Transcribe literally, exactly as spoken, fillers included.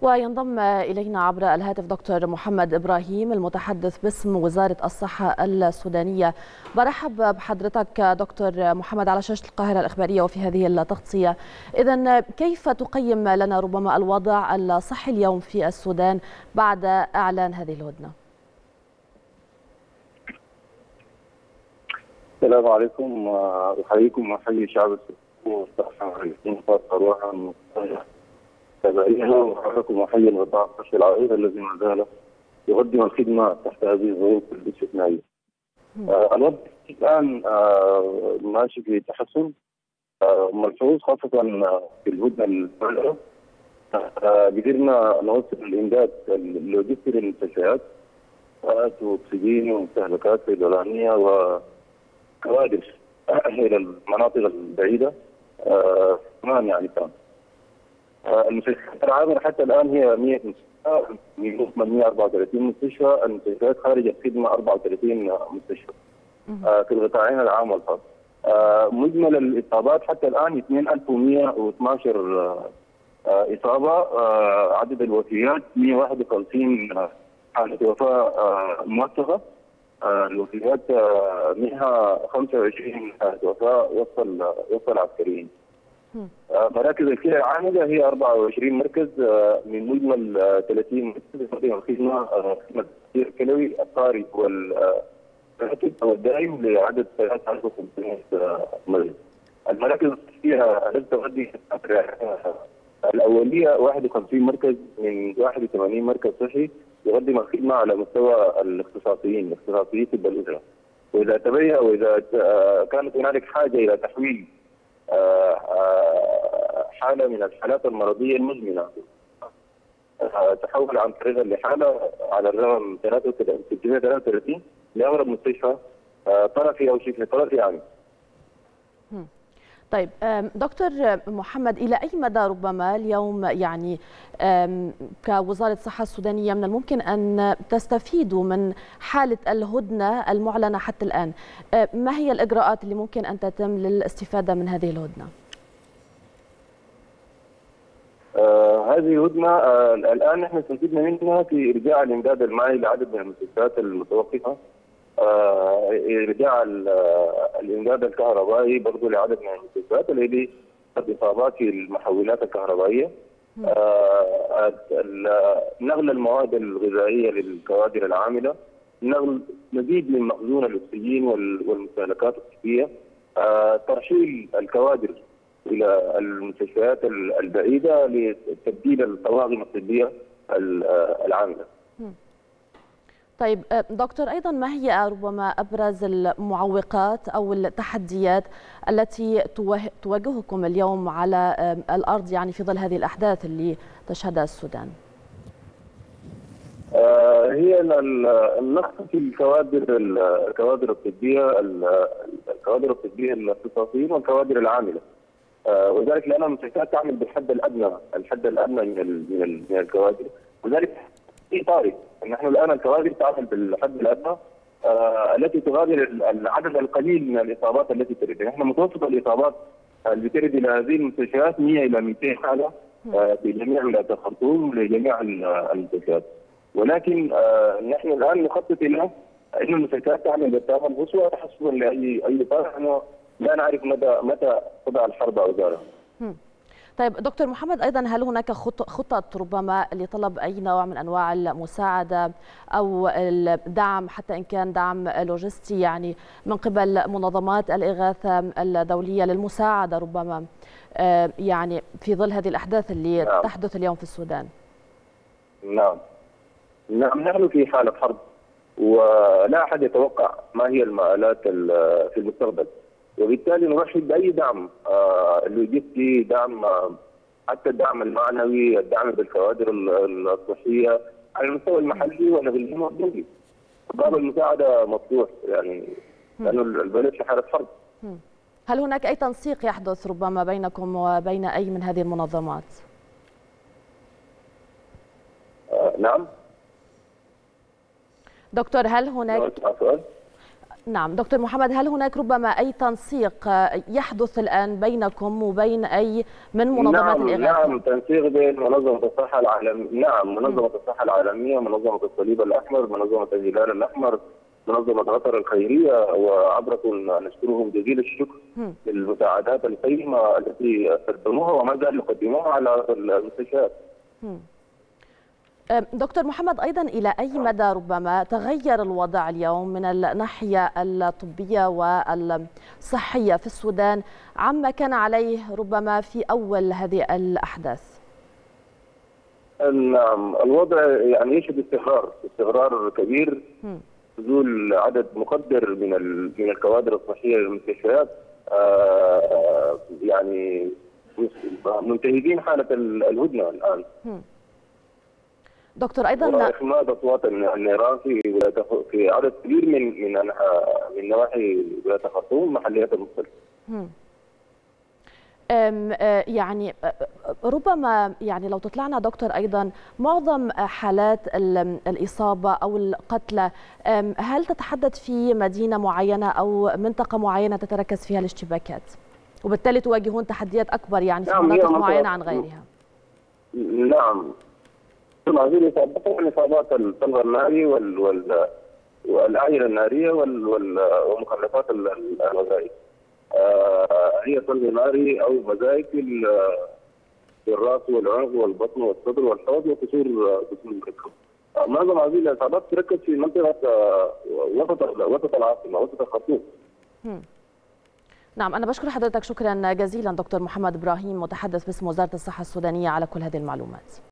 وينضم إلينا عبر الهاتف دكتور محمد إبراهيم المتحدث باسم وزارة الصحة السودانية. برحب بحضرتك دكتور محمد على شاشة القاهرة الإخبارية وفي هذه التغطية. إذن كيف تقيم لنا ربما الوضع الصحي اليوم في السودان بعد إعلان هذه الهدنة؟ السلام عليكم، أحييكم وأحيي شعب السودان تبعيها وحركم وحي الغطاء الصحي العريض الذي ما زال يقدم الخدمه تحت هذه الظروف الاستثنائيه. آه الوضع الان آه ماشي في تحسن آه ملحوظ خاصه في الهدنه الفعليه. آه قدرنا نوصل الامداد اللوجستي للمستشفيات واكسجين ومستهلكات صيدلانيه وكوادر الى المناطق البعيده آه كمان يعني كان. المستشفيات العامله حتى الان هي مئة مستشفى من مئة وأربعة وثلاثين مستشفى، المستشفيات خارج الخدمه أربعة وثلاثين مستشفى آه في القطاعين العام والخاص. آه مجمل الاصابات حتى الان اثنين ألف ومئة واثني عشر آه اصابه، آه عدد الوفيات مئة وواحد وخمسين حاله وفاه آه موثقه. آه الوفيات آه مئة وخمسة وعشرين حاله وفاه وصل وصل عسكريين. مراكز الكلى العامله هي أربعة وعشرين مركز من مجمل ثلاثين مركز يقدم الخدمه خدمه التخدير الكلوي الطارئ والراتب او الدائم لعدد ثلاثة آلاف وخمسمئة مريض. المراكز فيها التي تؤدي الاوليه واحد وخمسين مركز من واحد وثمانين مركز صحي يقدم الخدمه على مستوى الاختصاصيين اختصاصيي طب الاسره. واذا تبين واذا كانت هنالك حاجه الى تحويل حالة من الحالات المرضية المزمنة تحول عن طريق لحالة على الرقم ستمئة وثلاثة وثلاثين لأقرب مستشفى طرفي أو شبه طرفي يعني. طيب دكتور محمد، إلى أي مدى ربما اليوم يعني كوزارة الصحة السودانية من الممكن أن تستفيدوا من حالة الهدنة المعلنة حتى الآن؟ ما هي الإجراءات اللي ممكن أن تتم للاستفادة من هذه الهدنة؟ آه هذه الهدنة آه الآن نحن استفدنا منها في إرجاع الإمداد المائي لعدد من المستشفيات المتوقفة. آه إرجاع الإمداد الكهربائي برضه لعدد من المستشفيات التي قد إصابات في المحولات الكهربائية. آه نقل المواد الغذائية للكوادر العاملة، نقل مزيد من مخزون الأكسجين والمستهلكات الطبية، آه ترحيل الكوادر إلى المستشفيات البعيدة لتبديل الطواقم الطبية العاملة. طيب دكتور، أيضا ما هي ربما أبرز المعوقات أو التحديات التي تواجهكم اليوم على الأرض يعني في ظل هذه الأحداث اللي تشهدها السودان؟ هي النقص في الكوادر الكوادر الطبية الكوادر الطبية الاختصاصيين والكوادر العاملة. وذلك لأن المستشفيات تعمل بالحد الأدنى الحد الأدنى من من الكوادر، وذلك في طارئ. نحن الآن الكوادر تعمل بالحد الأدنى آه التي تغادر العدد القليل من الإصابات التي ترد. نحن متوسط الإصابات اللي ترد إلى هذه المستشفيات مئة إلى مئتين حالة آه في جميع ولايات الخرطوم لجميع المستشفيات. ولكن آه نحن الآن نخطط إلى أن المستشفيات تعمل بالطاقة القصوى تحسبا لأي أي طارئ. لا نعرف متى متى تضع الحرب أوزارها. طيب دكتور محمد، أيضا هل هناك خطط ربما لطلب أي نوع من أنواع المساعدة أو الدعم حتى إن كان دعم لوجستي يعني من قبل منظمات الإغاثة الدولية للمساعدة ربما يعني في ظل هذه الأحداث اللي نعم. تحدث اليوم في السودان؟ نعم نعم نحن في حالة حرب ولا أحد يتوقع ما هي المآلات في المستقبل، وبالتالي نرحب باي دعم آه لوجستي، دعم آه حتى الدعم المعنوي، الدعم بالكوادر الصحيه على المستوى المحلي والاقليمي والدولي. باب المساعده مفتوح يعني لانه البلد في حاله حرب. هل هناك اي تنسيق يحدث ربما بينكم وبين اي من هذه المنظمات؟ آه نعم دكتور، هل هناك نعم دكتور محمد، هل هناك ربما أي تنسيق يحدث الآن بينكم وبين أي من منظمات نعم الإغاثة؟ نعم تنسيق بين منظمة الصحة العالمية، نعم منظمة الصحة العالمية، منظمة الصليب الأحمر، منظمة الهلال الأحمر، منظمة قطر الخيرية، وعبركم نشكرهم جزيل الشكر للمساعدات القيمة التي قدموها وما زالوا يقدموها على المستشفيات. دكتور محمد، أيضا إلى أي مدى ربما تغير الوضع اليوم من الناحية الطبية والصحية في السودان عما كان عليه ربما في أول هذه الأحداث؟ نعم الوضع يعني يشهد استقرار استقرار كبير، نزول عدد مقدر من من الكوادر الصحية للمستشفيات، آه يعني منتهزين حالة الهدنة الآن. دكتور أيضا إخماد أصوات النيران في في عدد كبير من من من نواحي ولاية الخرطوم محليات المختلفة. يعني ربما يعني لو تطلعنا دكتور أيضا معظم حالات الإصابة أو القتلى، هل تتحدث في مدينة معينة أو منطقة معينة تتركز فيها الاشتباكات وبالتالي تواجهون تحديات أكبر يعني في نعم مناطق معينة عن غيرها؟ نعم هذه الإصابات إصابات الطلق الناري وال وال والأعينة النارية وال وال ومخلفات الغذائية. آه هي طلق ناري أو مزايك في الرأس والعنق والبطن والصدر والحوض وكسور كسور الركب. آه معظم هذه الإصابات تركز في منطقة آه وسط وسط العاصمة، وسط الخرطوم. نعم، أنا بشكر حضرتك شكرا جزيلا دكتور محمد إبراهيم متحدث باسم وزارة الصحة السودانية على كل هذه المعلومات.